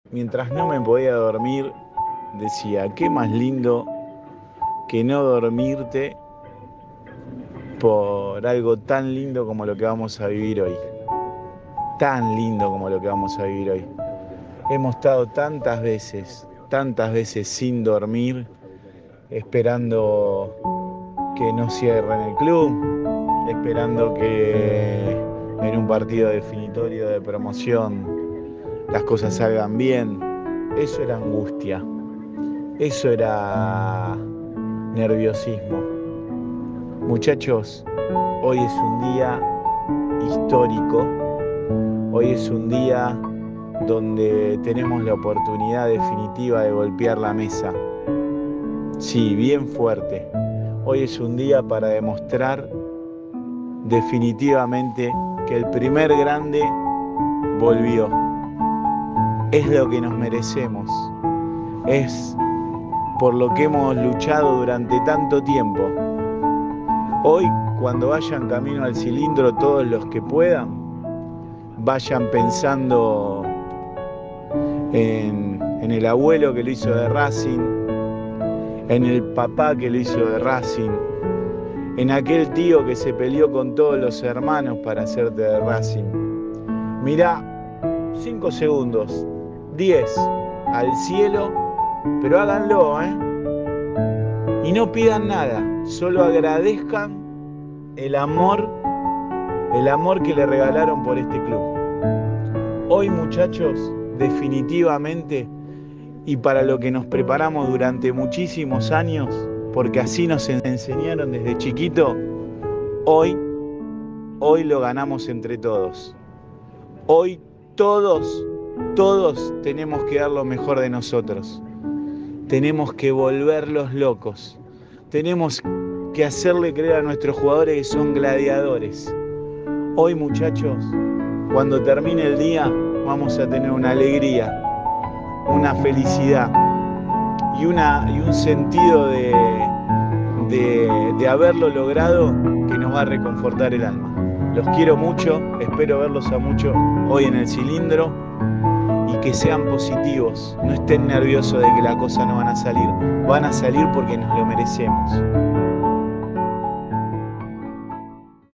Mientras no me podía dormir, decía, qué más lindo que no dormirte por algo tan lindo como lo que vamos a vivir hoy. Tan lindo como lo que vamos a vivir hoy. Hemos estado tantas veces sin dormir, esperando que no cierren el club, esperando que en un partido definitorio de promoción las cosas salgan bien. Eso era angustia, eso era nerviosismo. Muchachos, hoy es un día histórico, hoy es un día donde tenemos la oportunidad definitiva de golpear la mesa. Sí, bien fuerte. Hoy es un día para demostrar definitivamente que el primer grande volvió. Es lo que nos merecemos. Es por lo que hemos luchado durante tanto tiempo. Hoy, cuando vayan camino al cilindro, todos los que puedan, vayan pensando en el abuelo que lo hizo de Racing, en el papá que lo hizo de Racing, en aquel tío que se peleó con todos los hermanos para hacerte de Racing. Mirá, 5 segundos, 10 al cielo, pero háganlo, ¿eh? Y no pidan nada, solo agradezcan el amor que le regalaron por este club. Hoy, muchachos, definitivamente, y para lo que nos preparamos durante muchísimos años, porque así nos enseñaron desde chiquito, hoy lo ganamos entre todos. Hoy todos tenemos que dar lo mejor de nosotros. Tenemos que volverlos locos. Tenemos que hacerle creer a nuestros jugadores que son gladiadores. Hoy, muchachos, cuando termine el día, vamos a tener una alegría, una felicidad y un sentido de haberlo logrado que nos va a reconfortar el alma. Los quiero mucho, espero verlos a muchos hoy en el cilindro y que sean positivos, no estén nerviosos de que las cosas no van a salir porque nos lo merecemos.